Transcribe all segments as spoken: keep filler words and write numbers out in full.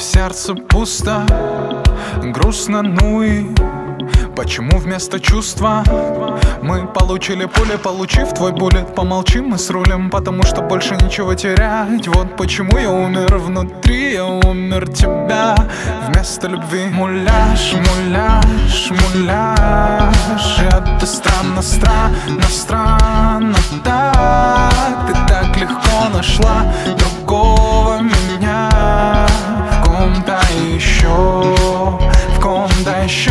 сердце пусто, грустно, ну и почему вместо чувства мы получили пули? Получив твой буллет, помолчим мы с рулем, потому что больше ничего терять. Вот почему я умер внутри, я умер тебя вместо любви. Муляж, муляж, муляж, это странно, странно, странно так. Ты так легко нашла другого меня в ком-то еще, в ком-то еще.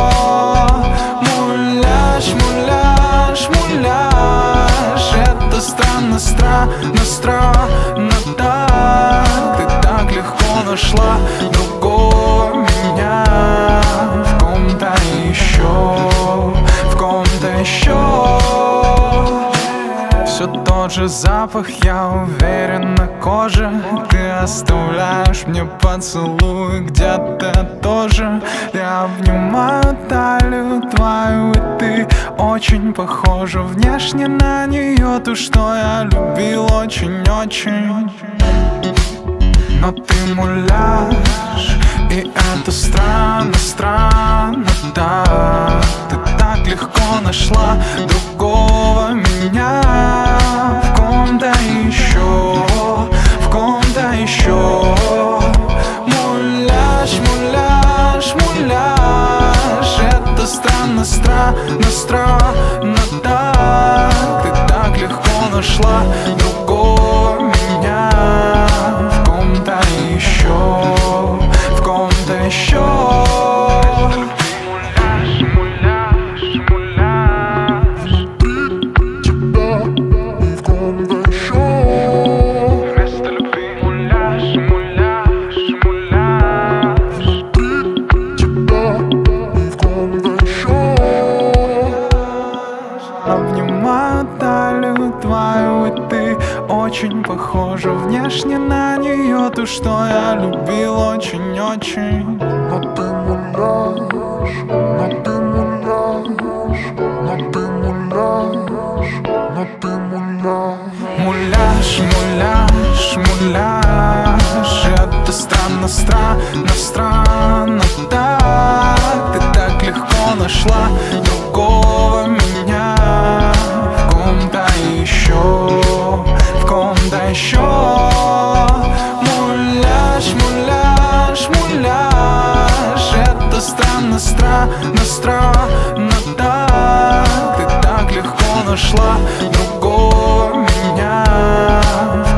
Муляж, муляж, муляж, это странно, странно, странно так. Ты так легко нашла другого меня в ком-то еще, в ком-то еще. Все тот же запах, я уверен, на коже. Ты оставляешь мне поцелуй где-то тоже. Я обнимаю талию твою, и ты очень похожа внешне на нее, ту, что я любил очень-очень. Но ты муляж, и это странно, странно так. Ты так легко нашла другого меня в ком-то еще, в ком-то еще. Муляж, муляж, муляж, это странно, странно, странно так. Ты так легко нашла другого меня в ком-то еще, в ком-то еще. Обнимаю талию твою, и ты очень похожа внешне на нее, ту, что я любил очень-очень. Но ты муляж, но ты муляж, но ты муляж, но ты муляж. Муляж, муляж, муляж, это странно, странно, странно так. Ты так легко нашла другого меня в ком-то еще, в ком-то еще. Муляж, муляж, муляж, это странно, странно, странно так. Ты так легко нашла другого меня